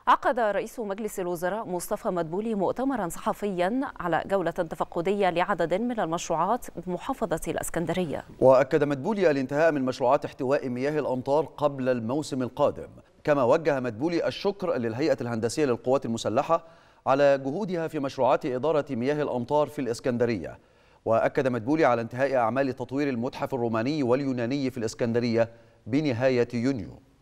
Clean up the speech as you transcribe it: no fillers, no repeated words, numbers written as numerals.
عقد رئيس مجلس الوزراء مصطفى مدبولي مؤتمرا صحفيا على جولة تفقدية لعدد من المشروعات بمحافظة الإسكندرية. وأكد مدبولي الانتهاء من مشروعات احتواء مياه الأمطار قبل الموسم القادم، كما وجه مدبولي الشكر للهيئة الهندسية للقوات المسلحة على جهودها في مشروعات إدارة مياه الأمطار في الإسكندرية. وأكد مدبولي على انتهاء أعمال تطوير المتحف الروماني واليوناني في الإسكندرية بنهاية يونيو.